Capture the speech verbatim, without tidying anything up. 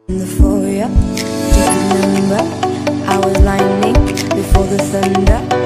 in the foyer. Do you remember? I was lightning before the thunder.